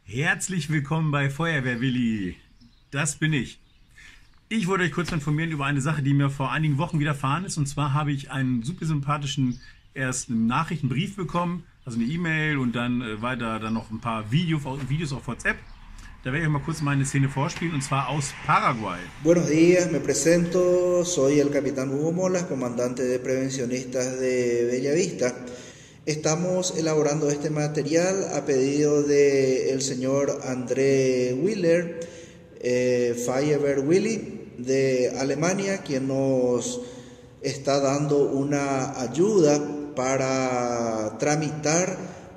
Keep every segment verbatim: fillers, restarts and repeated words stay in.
Herzlich willkommen bei Feuerwehr-Willi. Das bin ich. Ich wollte euch kurz informieren über eine Sache, die mir vor einigen Wochen widerfahren ist. Und zwar habe ich einen super sympathischen ersten Nachrichtenbrief bekommen, also eine E-Mail und dann äh, weiter dann noch ein paar Video, Videos auf WhatsApp. Da werde ich euch mal kurz meine Szene vorspielen, und zwar aus Paraguay. Buenos días, me presento, soy el capitán Hugo Molas, comandante de prevencionistas de Bellavista. Estamos elaborando este material a pedido del señor André Willer, eh, Feuerwehr Willi de Alemania, quien nos está dando una ayuda para tramitar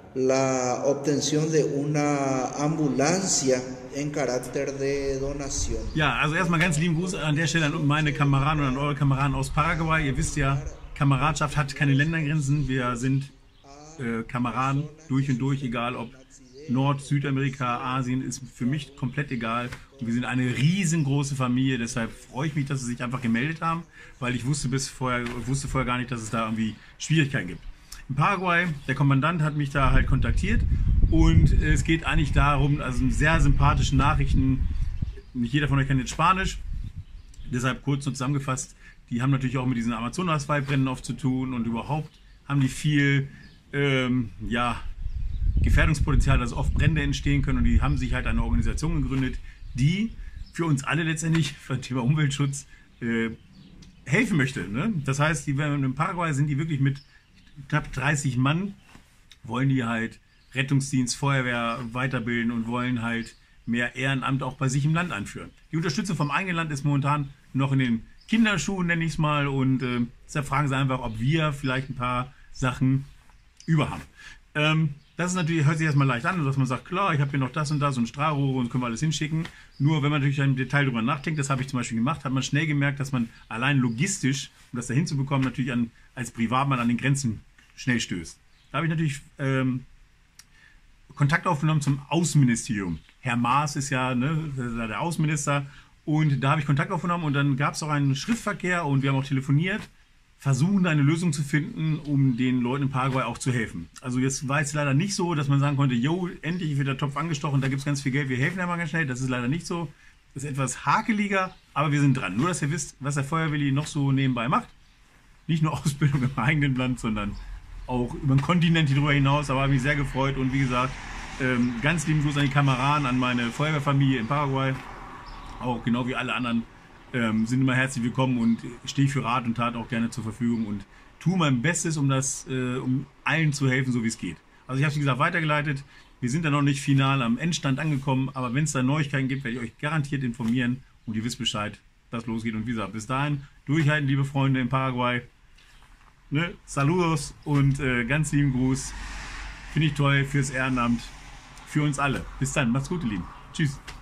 la obtención de una ambulancia en Charakter de Donación. Ja, also erstmal ganz lieben Gruß an der Stelle an meine Kameraden und an eure Kameraden aus Paraguay. Ihr wisst ja, Kameradschaft hat keine Ländergrenzen. Wir sind äh, Kameraden durch und durch, egal ob Nord-, Südamerika, Asien, ist für mich komplett egal. Und wir sind eine riesengroße Familie, deshalb freue ich mich, dass sie sich einfach gemeldet haben, weil ich wusste bis vorher, wusste vorher gar nicht, dass es da irgendwie Schwierigkeiten gibt. In Paraguay, der Kommandant hat mich da halt kontaktiert und es geht eigentlich darum, also sehr sympathische Nachrichten. Nicht jeder von euch kann jetzt Spanisch, deshalb kurz und zusammengefasst, die haben natürlich auch mit diesen Amazonas-Waldbränden oft zu tun und überhaupt haben die viel ähm, ja, Gefährdungspotenzial, dass oft Brände entstehen können, und die haben sich halt eine Organisation gegründet, die für uns alle letztendlich für das Thema Umweltschutz äh, helfen möchte. Ne? Das heißt, die, in Paraguay sind die wirklich mit knapp dreißig Mann, wollen die halt Rettungsdienst, Feuerwehr weiterbilden und wollen halt mehr Ehrenamt auch bei sich im Land anführen. Die Unterstützung vom eigenen Land ist momentan noch in den Kinderschuhen, nenne ich es mal, und äh, deshalb fragen sie einfach, ob wir vielleicht ein paar Sachen über haben. Ähm, das ist natürlich, hört sich erstmal leicht an, dass man sagt, klar, ich habe hier noch das und das und Strahlrohre und können wir alles hinschicken. Nur wenn man natürlich im Detail darüber nachdenkt, das habe ich zum Beispiel gemacht, hat man schnell gemerkt, dass man allein logistisch, um das da hinzubekommen, natürlich an, als Privatmann an den Grenzen schnell stößt. Da habe ich natürlich ähm, Kontakt aufgenommen zum Außenministerium. Herr Maas ist ja, ne, der Außenminister, und da habe ich Kontakt aufgenommen und dann gab es auch einen Schriftverkehr und wir haben auch telefoniert, versuchen eine Lösung zu finden, um den Leuten in Paraguay auch zu helfen. Also jetzt war es leider nicht so, dass man sagen konnte, jo, endlich wird der Topf angestochen, da gibt es ganz viel Geld, wir helfen ja mal ganz schnell. Das ist leider nicht so. Das ist etwas hakeliger, aber wir sind dran. Nur, dass ihr wisst, was der Feuerwehrwilli noch so nebenbei macht. Nicht nur Ausbildung im eigenen Land, sondern auch über den Kontinent darüber hinaus. Aber habe mich sehr gefreut, und wie gesagt, ähm, ganz lieben Gruß an die Kameraden, an meine Feuerwehrfamilie in Paraguay. Auch genau wie alle anderen ähm, sind immer herzlich willkommen, und stehe für Rat und Tat auch gerne zur Verfügung und tue mein Bestes, um das, äh, um allen zu helfen, so wie es geht. Also ich habe es, wie gesagt, weitergeleitet. Wir sind da noch nicht final am Endstand angekommen, aber wenn es da Neuigkeiten gibt, werde ich euch garantiert informieren, und ihr wisst Bescheid, dass losgeht. Und wie gesagt, bis dahin durchhalten, liebe Freunde in Paraguay. Ne? Saludos und äh, ganz lieben Gruß. Finde ich toll fürs Ehrenamt, für uns alle. Bis dann, macht's gut, ihr Lieben. Tschüss.